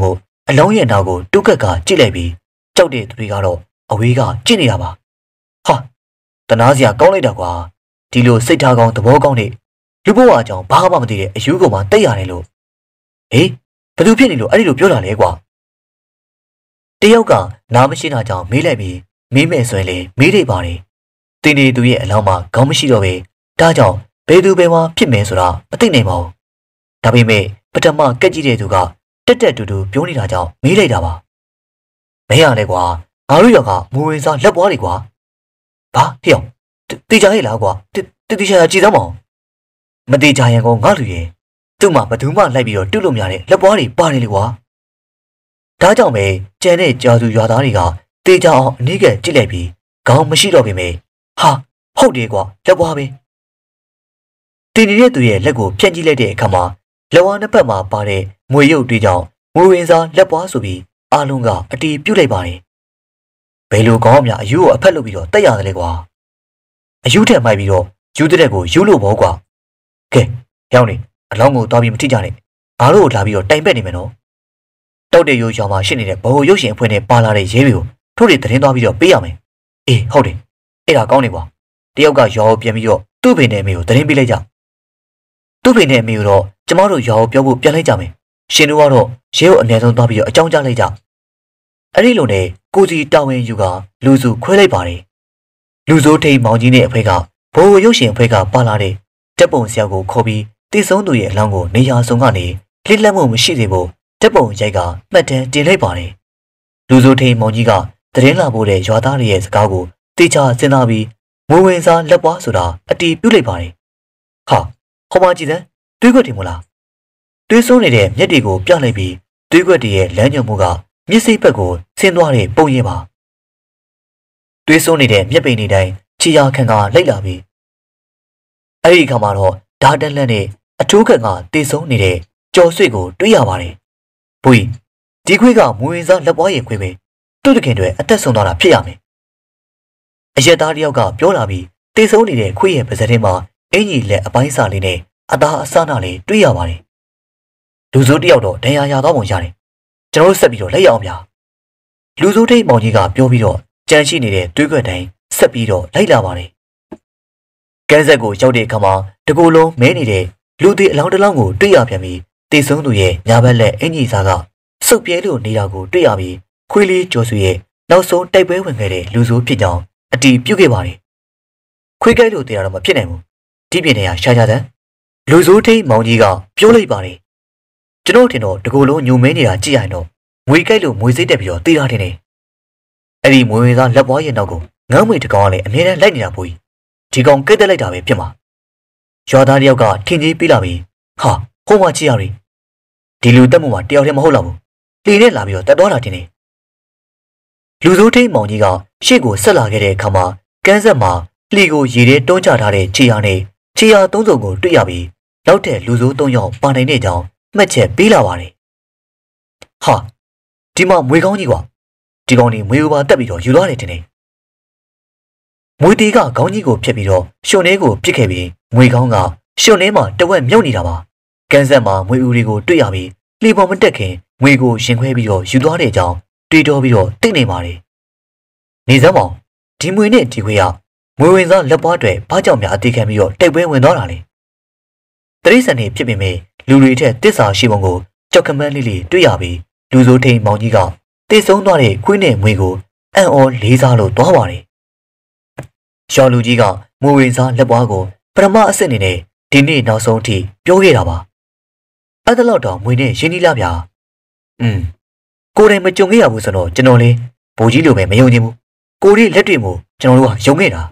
အလုံးရဲ့နောက်ကိုတုတ်ကက်ကကြည့်လိုက်ပြီးကြောက်တဲ့သူတွေကတော့အဝေးကကြည့်နေတာပါဟာတနာစရာကောင်းလိုက်တာကွာဒီလိုစိတ်ထားကောင်းသဘောကောင်းတဲ့လူဘဝအကြောင်းဘာမှမသိတဲ့အယူကောင်မှတိတ်ရတယ်လို့ဟေးဘသူဖြစ်နေလို့အဲ့ဒီလိုပြောတာလဲကွာတယောက်ကနားမရှိတာကြောင့်မေးလိုက်ပြီးမေးမယ်ဆိုရင်လေမေးနေပါတယ်တင်းနေသူရဲ့အလောင်းမှာခေါင်းမရှိတော့ပဲဒါကြောင့်ဘယ်သူဘယ်မှာဖြစ်မယ်ဆိုတာမသိနိုင်ပါဘူးဒါပေမဲ့ပထမကက်ကြည့်တဲ့သူကတက်တက်တူတူပြောနေတာကြောင့်မေးလိုက်တာပါမရလဲကွာငါတို့ရောက်ကမူဝင်စားလက်ပွားတွေကွာဘာဟေ့အောင်တေချာရဲ့လားကွာတေချာကြည်သမ်းမအောင်မတေချာရင်ကောငါလူရဲ့သူ့မှာဘသူမှလိုက်ပြီးတော့ပြုတ်လို့မရတဲ့လက်ပွားတွေပါတယ်လေကွာဒါကြောင့်ပဲကျန်တဲ့ကြာသူရွာသားတွေကတေချာအောင်အနည်းကကြည့်လိုက်ပြီးခေါင်းမရှိတော့ပေမဲ့ဟာဟုတ်တယ်ကွာလက်ပွားပဲတင်းနေတဲ့သူရဲ့လက်ကိုဖြန့်ကြည့်လိုက်တဲ့အခါမှာလက်ဝါးနှစ်ဖက်မှာပါတဲ့ငွေရုပ်တွေကြောင့်ငွေဝင်စားလက်ပွားဆိုပြီးအားလုံးကအတီးပြုတ်လိုက်ပါတယ်ဘယ်လိုကောင်းများအယူကိုအဖက်လုပ်ပြီးတော့တက်ရတယ်လေကွာအယူထက်မိုက်ပြီးတော့ယူတဲ့ကိုယူလို့ဘောကွာကဲရောက်နေအလောင်းကိုသွားပြီးမထိကြနဲ့ငါတို့ကိုလာပြီးတော့တိုင်ပက်နေမယ်နော်တောက်တဲ့ရိုးချောင်းမှာရှင်းနေတဲ့ဘိုးရုပ်ရှင်အဖွဲ့နဲ့ပါလာတဲ့ရဲတွေကိုထို့တွေသတင်းသွားပြီးတော့ပေးရမယ်အေးဟုတ်တယ်အဲ့ဒါကောင်းနေကွာတယောက်ကရွာကိုပြန်ပြီးတော့သူ့ဖေနဲ့အမေကိုသတင်းပေးလိုက်ကြသူ့ဖေနဲ့အမေကိုတော့ကျမတို့ရွာကိုပြောဖို့ပြန်လိုက်ကြမယ်ရှင်တို့ကတော့ရဲကိုအများဆုံးသွားပြီးတော့အကြောင်းကြားလိုက်ကြအဲ့ဒီလိုနဲ့ကိုစီတာဝန်ယူကလူစုခွဲလိုက်ပါတယ်လူစိုးထိန်မောင်ကြီးနဲ့အဖွဲကဘိုးရုပ်ရှင်အဖွဲကပါလာတဲ့တက်ပုံဆရာကိုခေါ်ပြီးတိဆုံးသူရဲ့အလောင်းကိုနေရာစုံကနေလှစ်လက်မှုမရှိသေးဘူးတက်ပုံရိုက်ကမှတ်တမ်းတင်လိုက်ပါတယ်လူစိုးထိန်မောင်ကြီးကသတင်းလာဖို့တဲ့ရွာသားတွေရဲ့စကားကိုတေချာစဉ်းစားပြီးငွေဝင်စားလက်ပွားဆိုတာအတီးပြုတ်လိုက်ပါတယ်ဟာဟောမကြည့်တဲ့တွေးခွက်တယ်မို့လားတွေးဆုံးနေတဲ့မျက်တွေကိုပြလိုက်ပြီးတွေးခွက်တည်းရဲ့လမ်းညွှန်မှုကမျက်စိဘက်ကိုဆင်းသွားတဲ့ပုံရိပ်ပါတွေးဆုံးနေတဲ့မျက်ပိန်တွေတိုင်းခြေရာခံကလိုက်လာပြီးအဲ့ဒီအခါမှာတော့ဓာတ်တက်လက်နဲ့အထိုးခံကတေဆုံးနေတဲ့ကြော်ဆွေကိုတွေးရပါတယ်။ဘူကြီးဒီခွေးကမွေဝင်စားလက်ပွားရင်ခွေးပဲသူ့တခင်တွေအသက်ဆုံးသွားတာဖြစ်ရမယ်။အရက်သားတယောက်ကပြောလာပြီးတေဆုံးနေတဲ့ခွေးရဲ့ပါးစပ်ထဲမှာအင်ကြီးလက်အပိုင်းစာလေးနဲ့အသားအစနာလေးတွေးရပါတယ်။လူစိုးတယောက်တော့ဒဏ်ရာရသွားပုံရတယ်။ကျွန်တော်တို့ဆက်ပြီးတော့လက်ရအောင်ဗျာ။လူစိုးထိတ်မောင်ကြီးကပြောပြီးတော့ကြံရှိနေတဲ့တွေးခွက်တိုင်းဆက်ပြီးတော့လိုက်လာပါတယ်။ကန်းဆက်ကိုရောက်တဲ့အခါမှာတကူလုံးမဲနေတဲ့လူသေးအလောင်းတစ်လောင်းကိုတွေ့ရပြန်ပြီးတေဆုံးသူရဲ့ညာဘက်လက်အင်ကြီးစားကစုပ်ပြဲလို့နေတာကိုတွေ့ရပြီးခွေးလေးကျော်စုရဲ့နောက်ဆုံးတိုက်ပွဲဝင်ခဲ့တဲ့လူဆိုးဖြစ်ကြောင်းအတီးပြုတ်ခဲ့ပါတယ်။ခွေးကြိုက်လို့တရားတော့မဖြစ်နိုင်ဘူး။ဒီပြင်ထဲကရှာကြတဲ့လူဆိုးထိတ်မောင်ကြီးကပြောလိုက်ပါတယ်။ကျွန်တော်ထင်တော့တကူလုံးညုံမဲနေတာကြည့်ရင်တော့ငွေကြိုက်လို့မွေစိတ်တက်ပြီးတော့တေးထားတယ်။အဲ့ဒီမွေဝင်သားလက်ပွားရဲ့နောက်ကိုငန်းမွေတကောင်ကလည်းအမြဲတမ်းလိုက်နေတာပို့ကြီးဒီကောင်ကဲတက်လိုက်တာပဲဖြစ်မှာရွာသားတယောက်ကထင်ကြီးပေးလာပြီးဟာဟိုမှကြည့်ရပြီဒီလူတက်မှုမှာတယောက်တည်းမဟုတ်တော့ဘူးလှေနဲ့လာပြီးတော့တက်သွားတာတင်နေလူစိုးထိန်မောင်ကြီးကရှေ့ကိုဆက်လာခဲ့တဲ့အခါမှာကန်းဆက်မှာလှေကိုရေထဲတွန်းချထားတဲ့ခြေရာနဲ့ခြေရာသုံးစုံကိုတွေ့ရပြီးနောက်ထပ်လူစိုး၃ယောက်ပါနိုင်တဲ့အကြောင်းမှတ်ချက်ပေးလာပါတယ်ဟာဒီမှာမွေကောင်းကြီးကွာဒီကောင်ကြီးမွေဥပါတက်ပြီးတော့ယူသွားတယ်တင်နေမွေတီကခေါင်းကြီးကိုဖြတ်ပြီးတော့ရှွန်လေးကိုပစ်ခဲ့ပြီးမွေကောင်းကရှွန်လေးမှာတဝက်မြုပ်နေတာပါကန်းဆက်မှာမွေဦးတွေကိုတွေ့ရပြီးလှေပေါ်မတက်ခင်မွေကိုရှင်ခွဲပြီးတော့ယူသွားတဲ့အကြောင်းတွေးတောပြီးတော့သိနေပါတယ်နေစမ်းမောင်ဒီမွေနဲ့ဒီခွေကမွေဝင်စားလက်ပွားတွေဘာကြောင့်များအသေးခံပြီးတော့တိုက်ပွဲဝင်သွားတာလဲတရိษံနေဖြစ်ပေမဲ့လူတွေထက်တစ္ဆာရှိပုံကိုကြောက်ကမန်းလေးလေးတွေ့ရပြီးလူစိုးထိန်မောင်ကြီးကတေဆုံးသွားတဲ့ခွေးနဲ့မွေကိုအံ့ဩလေးစားလို့သွားပါတယ်ရှော်လူကြီးကမွေဝင်စားလက်ပွားကိုပထမအစ်စ်အနေနဲ့ဒီနေ့နောက်ဆုံးထိပြောခဲ့တာပါအဲ့ဒါတော့မွေနဲ့ရင်းနှီးလာဗျာကိုယ်တိုင်မကြုံခဲ့ရဘူးဆိုတော့ကျွန်တော်လေးဘိုးကြီးလိုပဲမယုံချင်ဘူးကိုရီလက်တွေ့မို့ကျွန်တော်တို့ကယုံခဲ့တာ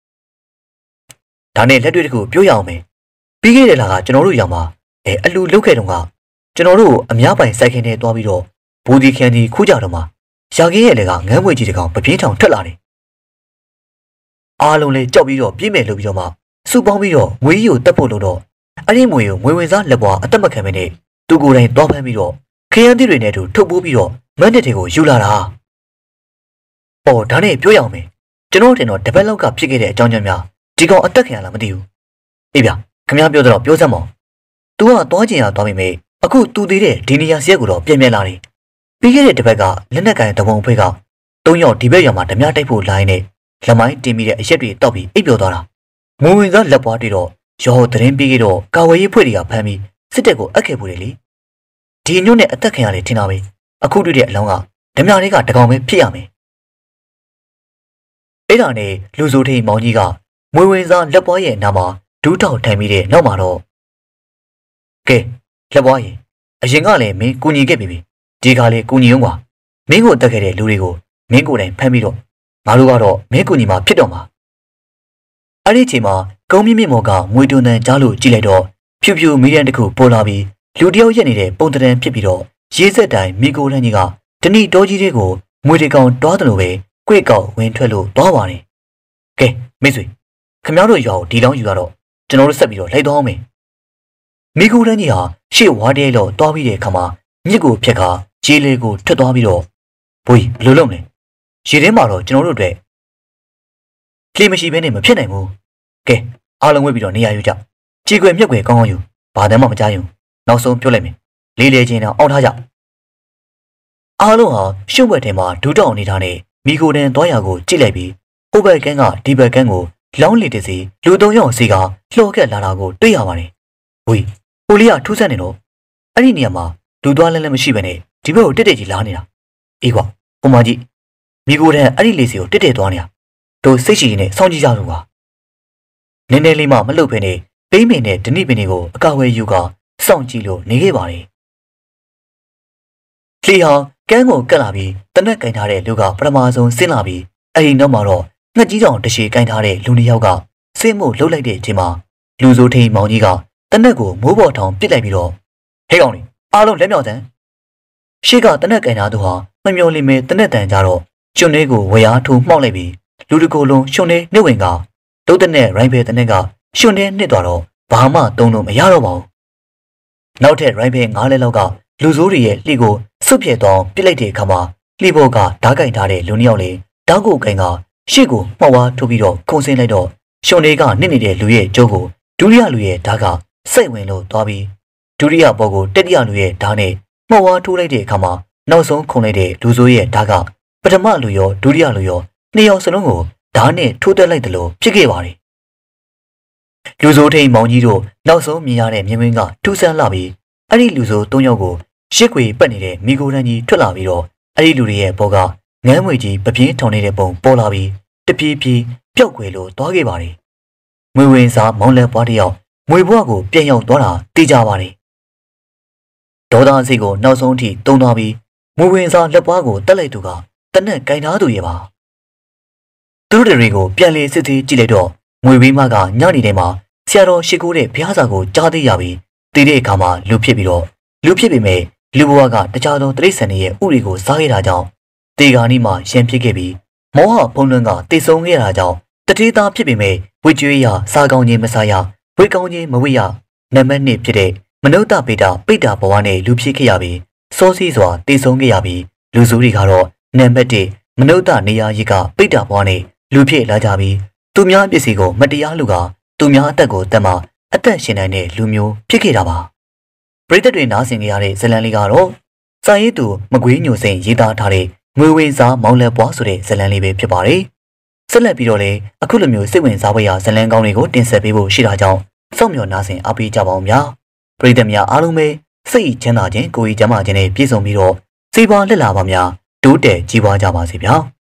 ဒါနဲ့လက်တွေ့တခုပြောရအောင်မယ်ပြီးခဲ့တဲ့လကကျွန်တော်တို့ရောင်မှာအလူလုတ်ခဲ့တုန်းကကျွန်တော်တို့အများပိုင်စိုက်ခင်းထဲသွားပြီးတော့ဘူဒီခန်ဒီခူးကြတော့မှရာခင်းရဲ့လေကငန်းမွေကြီးတကောင်ပပြင်းထောင်ထွက်လာတယ်အားလုံးလည်းကြောက်ပြီးတော့ပြေးမယ်လို့ပြီးတော့မှစုပေါင်းပြီးတော့ငွေကြီးကိုတက်ဖို့လို့တော့အဲ့ဒီငွေကိုငွေဝင်စားလက်ပွားအသက်မခံမနဲ့သူကိုယ်တိုင်သွားဖမ်းပြီးတော့ခရမ်းသီးတွေနဲ့တူထုတ်ပိုးပြီးတော့မန်းတစ်တွေကိုယူလာတာ။အော်ဒါနဲ့ပြောရအောင်မယ်ကျွန်တော်တင်တော့တပတ်လောက်ကဖြစ်ခဲ့တဲ့အကြောင်းကြောင့်များဒီကောင်အသက်ခံရလားမသိဘူး။အေးဗျခင်ဗျားပြောတော့ပြောစမ်းမအောင်။ तू ကသွားချင်ရသွားပြီမေအခု तू သေးတဲ့ဒီနေရာစီရက်ကိုတော့ပြန်လာတယ်ပြီးခဲ့တဲ့တစ်ပတ်ကလက်နက်ကန်တဘုံအဖွဲ့က၃ယောက်ဒီဘက်ရွာမှာဓမြတိုက်ဖို့လိုင်းနဲ့လက်မိုင်းတင်ပြီးတဲ့အရက်တွေတောက်ပြီးအိပ်ပျော်သွားတာငွေဝင်စားလက်ပွားတွေတော့ရောဟိုသတင်းပြီးခဲ့တော့ကာဝေးရေးဖွဲ့တွေကဖမ်းပြီးစစ်တပ်ကိုအပ်ခဲ့ဖို့လေဒီညွန့်နဲ့အသက်ခံရတယ်ထင်တာပဲအခုတွေ့တဲ့အလောင်းကဓမြတွေကတကောင်ပဲဖြစ်ရမယ်အဲ့ဒါနဲ့လူစိုးထိန်မောင်ကြီးကငွေဝင်စားလက်ပွားရဲ့နာမှာဒူးတောက်ထိုင်ပြီးတဲ့နောက်မှာတော့ကဲလက်ပွားရင်အရင်ကလည်းမင်းကူညီခဲ့ပြီဒီကလေးကူညီအောင်ကွာမင်းကိုတက်ခဲ့တဲ့လူတွေကိုမင်းကိုယ်တိုင်ဖမ်းပြီးတော့ငါတို့ကတော့မင်းကူညီမှာဖြစ်တော့မှာအဲ့ဒီအချိန်မှာကုန်းမြင့်မြင့်မော်ကငွေတွန်းတန်းကြားလို့ကြည့်လိုက်တော့ဖြူဖြူမီဒီယန်တစ်ခုပေါ်လာပြီးလူတယောက်ရက်နေတဲ့ပုံတံဖြစ်ပြီးတော့ရေးဆက်တိုင်းမိကိုလန်းကြီးကတဏိတောကြီးတွေကိုငွေတကောင်တွားတယ်လို့ပဲကြွေကောက်ဝင်ထွက်လို့တွားပါတယ်ကဲမိတ်ဆွေခင်ဗျားတို့ရွာကိုဒီလောင်းယူရတော့ကျွန်တော်တို့ဆက်ပြီးတော့လိုက်သွားအောင်မယ်မိကိုလန်းကြီးဟာရှေ့ဝါးတဲလို့တွားပြီးတဲ့အခါမှာမြစ်ကိုဖြတ်ခါခြေလေးကိုထွက်သွားပြီးတော့ဘိုးဘယ်လိုလုပ်မလဲရေထဲမှာတော့ကျွန်တော်တို့အတွက်ဖြေမရှိဘဲနဲ့မဖြစ်နိုင်ဘူးကဲအားလုံးဝေးပြီးတော့နေရာယူကြခြေခွေမြက်ခွေကောင်းကောင်းယူဘာတမ်းမှမကြားရင်နောက်ဆုံးပြောလိုက်မယ်လေးလေချင်းတော့အောင်းထားကြအားလုံးဟာရှုပ်ဝက်ထဲမှာဒူးတောင်နေတာနဲ့မိကိုတန်သွားရကိုကြည့်လိုက်ပြီးဟိုဘက်ကန်းကဒီဘက်ကန်းကိုလောင်းလေတစီလူ၃ယောက်စီကလှော်ကက်လာတာကိုတွေ့ရပါတယ်ဝေးဟိုလေးကထူးဆန်းနေတော့အဲ့ဒီနေရာမှာလူသွားလဲမရှိဘဲနဲ့ဒီဘက်ကိုတက်တက်ကြီးလာနေတာအေးကွာဟိုမကြီးမိကိုတန်အဲ့ဒီလေစီကိုတက်တက်သွားနေတာတို့စိတ်ရှိနေစောင့်ကြည့်ကြလို့ကွာနည်းနည်းလေးမှမလှုပ်ဖ ೇನೆ ပိမ့်မင်နဲ့ဒဏိပင်တွေကိုအကာဝယ်ယူကစောင့်ကြည့်လို့နေခဲ့ပါတယ်လှေဟာကန်းကိုကတ်လာပြီးတနက်ကင်ထားတဲ့လူကပထမဆုံးဆင်းလာပြီးအဲ့ဒီနောက်မှာတော့ငှက်ကြီးတောင်တရှည်ကင်ထားတဲ့လူနှစ်ယောက်ကဆင်းမှုလှုပ်လိုက်တဲ့အချိန်မှာလူစိုးထိန်မောင်ကြီးကတနက်ကိုမိုးပေါ်ထောင်ပစ်လိုက်ပြီးတော့ဟဲ့ကောင်လေးအားလုံးလက်မြောက်တန်းရှေ့ကတနက်ကင်ထားသူဟာမမျော်လင့်မဲ့တနက်တန်ကြတော့ကျွန်လေးကိုဝရားထိုးမှောက်လိုက်ပြီးလူတကိုယ်လုံးရှင်လေးနှိမ့်ဝင်ကတုတ်တဲ့နဲ့ရိုင်းဖဲတနက်ကရှင်လေးနှစ်သွားတော့ဘာမှတုံးလို့မရတော့ပါဘူးနောက်ထပ်ရိုင်းဖဲ9လက်လောက်ကလူစိုးတွေရဲ့လှေကိုစွတ်ပြဲသွားပစ်လိုက်တဲ့အခါမှာလှေပေါ်ကဓားကင်ထားတဲ့လူနှစ်ယောက်လေးဓာတ်ကိုကင်ကရှေ့ကိုမှောက်ဝါထိုးပြီးတော့ခုန်ဆင်းလိုက်တော့ရှင်လေးကနစ်နေတဲ့လူရဲ့ကျိုးကိုဒုတိယလူရဲ့ဓာတ်ကစိတ်ဝင်လို့သွားပြီးဒုတိယဘောကိုတတိယလူရဲ့ဓာတ်နဲ့မှောက်ဝါထိုးလိုက်တဲ့အခါမှာနောက်ဆုံးခုန်လိုက်တဲ့လူစိုးရဲ့ဓာတ်ကပထမလူရောဒုတိယလူရောနှစ်ယောက်စလုံးကိုဓာတ်နဲ့ထိုးတက်လိုက်တယ်လို့ဖြစ်ခဲ့ပါတယ်လူစိုးထိန်မောင်ကြီးတို့နောက်ဆုံးမြင်ရတဲ့မြင်ကွင်းကထူးဆန်းလာပြီးအဲ့ဒီလူစိုး၃ယောက်ကိုရှစ်ခွေပတ်နေတဲ့မိကိုတန်းကြီးထွက်လာပြီးတော့အဲ့ဒီလူတွေရဲ့ဘောကငန်းငွေကြီးပပြင်းထောင်နေတဲ့ပုံပေါ်လာပြီးတပြေးပြေးပျောက်ကွယ်လို့သွားခဲ့ပါတယ်ငွေဝင်စားမောင်းလက်ပွားတစ်ယောက်ငွေဘွားကိုပြန်ရောက်သွားတာသိကြပါတယ်ဒေါသစိတ်ကိုနောက်ဆုံးထိတုံသွားပြီးငွေဝင်စားလက်ပွားကိုတက်လိုက်သူကတနက်ကင်ထားသူရဲ့ပါသူတို့တွေကိုပြန်လေစစ်သေးကြည့်လိုက်တော့ငွေဘေးမကညနေတိုင်းမှာဆရာတော်ရှိခိုးတဲ့ဘုရားစာကိုကြားသိရပြီးတည်တဲ့အခါမှာလူဖြစ်ပြီးတော့လူဖြစ်ပေမဲ့လူဘဝကတခြားသောတိရစ္ဆာန်တွေရဲ့ဥတွေကိုစားခဲ့တာကြောင့်တေဂာနီမှာရန်ဖြစ်ခဲ့ပြီးမောဟဖုံးလွှမ်းကတိတ်ဆုံးခဲ့တာကြောင့်တတိသားဖြစ်ပေမဲ့ဝိကျွေးရစားကောင်းခြင်းမစားရဝိကောင်းခြင်းမဝိရနံပါတ်1ဖြစ်တဲ့မနုဿပေတာပိတ္တာဘဝနဲ့လူဖြစ်ခဲ့ရပြီးစောစီးစွာတိတ်ဆုံးခဲ့ရပြီးလူစုတွေကတော့နံပါတ်1မနုဿနေရာကြီးကပိတ္တာဘဝနဲ့လူဖြစ်လာကြပြီးသူများပစ္စည်းကိုမတရားလူကသူများအသက်ကိုတတ်မှအသက်ရှင်နိုင်တဲ့လူမျိုးဖြစ်ခဲ့တာပါပရိသတ်တွေနားဆင်ကြရတဲ့ဇလံလေးကတော့စာရေးသူမကွေးညိုစိန်ရေးသားထားတဲ့ငွေဝင်စားမောင်းလက်ပွားဆိုတဲ့ဇလံလေးပဲဖြစ်ပါတယ်ဆက်လက်ပြီးတော့လည်းအခုလိုမျိုးစိတ်ဝင်စားဖွယ်ရာဇလံကောင်းတွေကိုတင်ဆက်ပေးဖို့ရှိတာကြောင့်စောင့်မျှော်နားဆင်အားပေးကြပါဦးများပရိသတ်များအားလုံးပဲစိတ်ချမ်းသာခြင်းကိုယ်ကြီးကျန်းမာခြင်းနဲ့ပြည့်စုံပြီးတော့စေပါလက်လာပါများတိုးတက်ကြီးပွားကြပါစေဗျာ